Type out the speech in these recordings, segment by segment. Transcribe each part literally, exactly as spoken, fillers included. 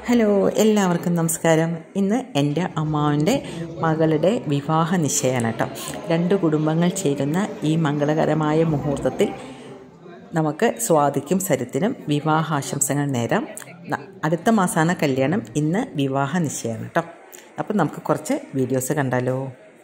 Hello, എല്ലാവർക്കും നമസ്കാരം. ഇന്ന് എൻ്റെ അമ്മാവൻ്റെ മകളുടെ വിവാഹ നിശ്ചയമാണ് കേട്ടോ. രണ്ട് കുടുംബങ്ങൾ ചേരുന്ന ഈ മംഗളകരമായ മുഹൂർത്തത്തിൽ നമുക്ക് സ്വാതിക്കും സരിത്തിനും വിവാഹാശംസകൾ നേരാം. അടുത്ത മാസമാണ് കല്യാണം, ഇന്ന് വിവാഹ നിശ്ചയമാണ് കേട്ടോ. അപ്പം നമുക്ക് കുറച്ച് വീഡിയോസ് കണ്ടാലോ.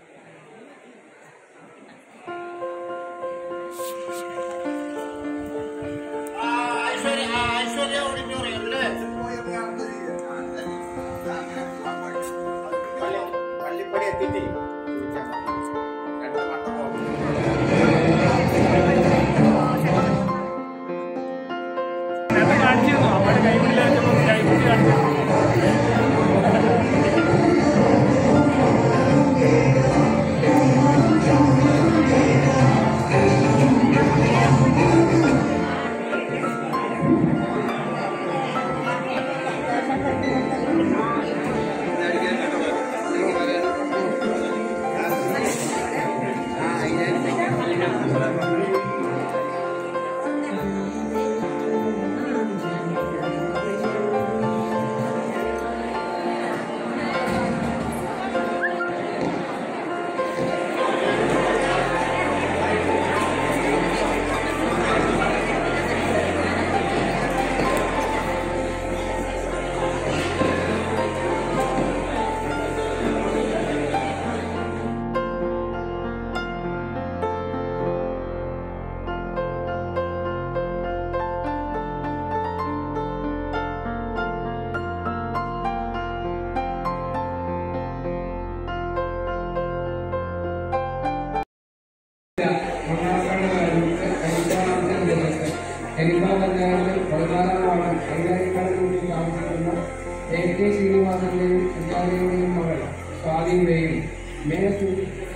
എ കെ ശ്രീനിവാസന്റെയും സഞ്ജാനയുടെയും മകൾ സ്വാതിയുടെയും മേനത്തു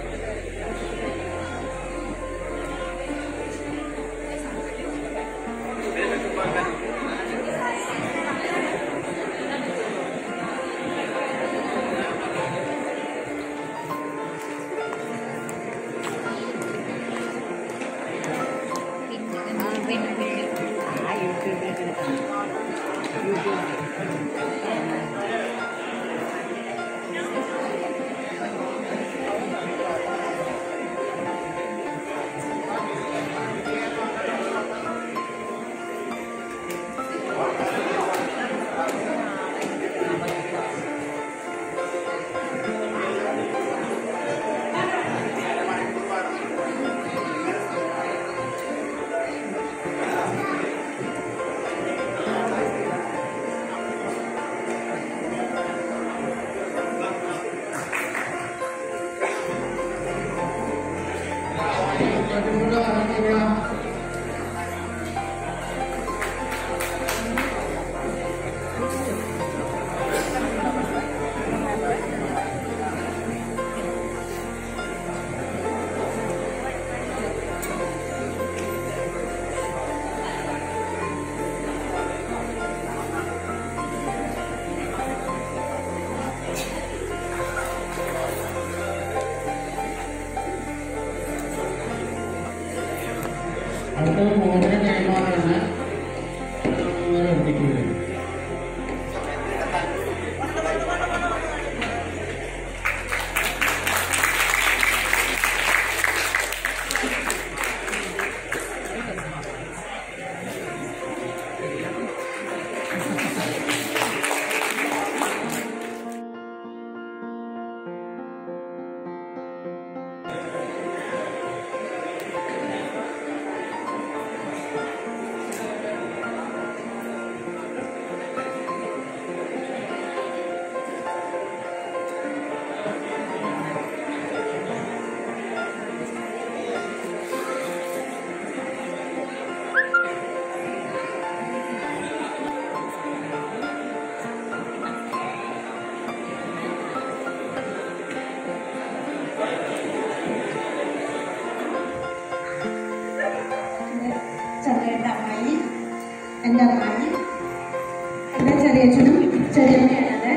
അടുത്ത മോതിര കൈമാറാണ് എത്തിക്കുന്നത്. ചെറിയുടെ അമ്മായി, എൻ്റെ അമ്മായി, എൻ്റെ ചെറിയച്ഛനും ചെറിയമ്മയാണത്.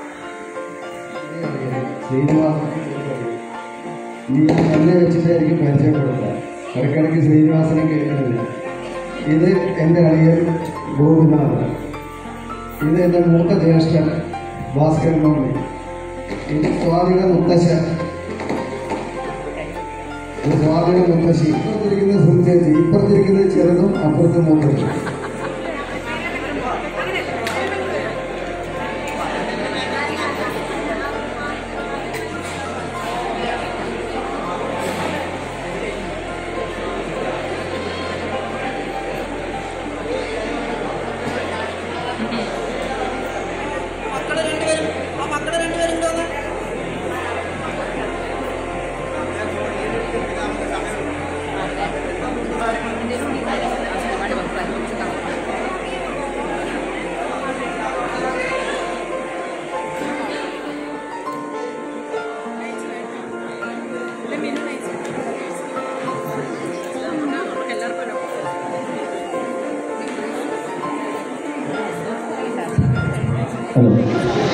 ശ്രീനിവാസൻ നീ എന്നെ വെച്ചിട്ടായിരിക്കും പരിചയപ്പെടുത്തുക. ഇടയ്ക്കിടയ്ക്ക് ശ്രീനിവാസനെ കേൾക്കുന്നില്ല. ഇത് എൻ്റെ അളിയൻ ഗോപിനാഥ്. ഇത് എൻ്റെ മൂത്ത ജ്യേഷ്ഠൻ ഭാസ്കരൻ മൗലി. ഇത് സ്വാതിയുടെ മുത്തശ്ശൻ, ഇത് സ്വാതിയുടെ മുത്തശ്ശി. ഇപ്പുറത്തിരിക്കുന്നത് സുചേച്ചി, ഇപ്പുറത്തിരിക്കുന്നത് ചെറുതും അപ്പുറത്തും മൂത്തതും. ഹലോ.